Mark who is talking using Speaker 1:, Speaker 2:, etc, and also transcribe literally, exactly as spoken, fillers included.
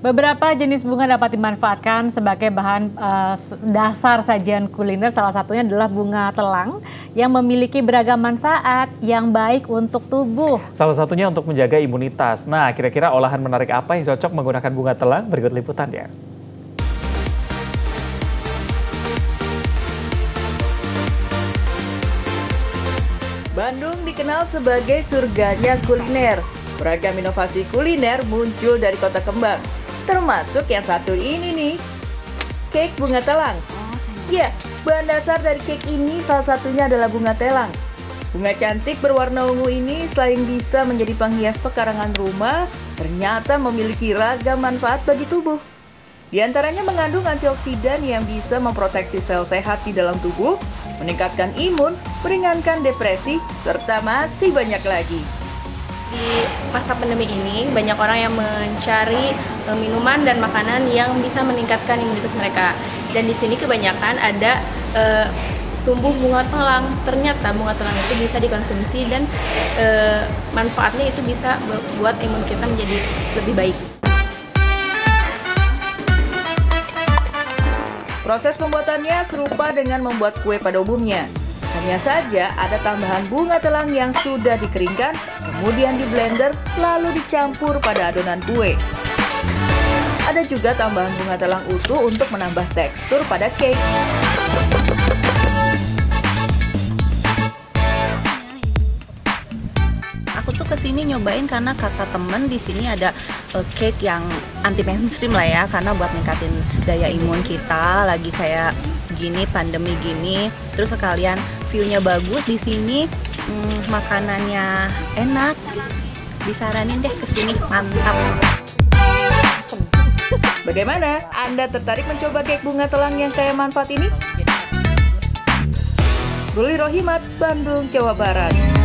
Speaker 1: Beberapa jenis bunga dapat dimanfaatkan sebagai bahan uh, dasar sajian kuliner. Salah satunya adalah bunga telang yang memiliki beragam manfaat yang baik untuk tubuh.
Speaker 2: Salah satunya untuk menjaga imunitas. Nah, kira-kira olahan menarik apa yang cocok menggunakan bunga telang? Berikut liputannya.
Speaker 3: Bandung dikenal sebagai surganya kuliner. Beragam inovasi kuliner muncul dari Kota Kembang, termasuk yang satu ini nih, cake bunga telang. Ya, bahan dasar dari cake ini salah satunya adalah bunga telang. Bunga cantik berwarna ungu ini selain bisa menjadi penghias pekarangan rumah, ternyata memiliki ragam manfaat bagi tubuh. Di antaranya mengandung antioksidan yang bisa memproteksi sel sehat di dalam tubuh, meningkatkan imun, meringankan depresi, serta masih banyak lagi.
Speaker 4: Di masa pandemi ini, banyak orang yang mencari e, minuman dan makanan yang bisa meningkatkan imunitas mereka. Dan di sini kebanyakan ada e, tumbuh bunga telang. Ternyata bunga telang itu bisa dikonsumsi dan e, manfaatnya itu bisa buat imun kita menjadi lebih baik.
Speaker 3: Proses pembuatannya serupa dengan membuat kue pada umumnya. Hanya saja ada tambahan bunga telang yang sudah dikeringkan, kemudian di blender, lalu dicampur pada adonan kue. Ada juga tambahan bunga telang utuh untuk menambah tekstur pada cake.
Speaker 5: Aku tuh kesini nyobain karena kata temen di sini ada uh, cake yang anti mainstream lah ya, karena buat ningkatin daya imun kita lagi kayak gini, pandemi gini, terus sekalian view-nya bagus di sini, hmm, makanannya enak, disaranin deh kesini, mantap.
Speaker 3: Bagaimana? Anda tertarik mencoba cake bunga telang yang kaya manfaat ini? Ruli Rohimat, Bandung, Jawa Barat.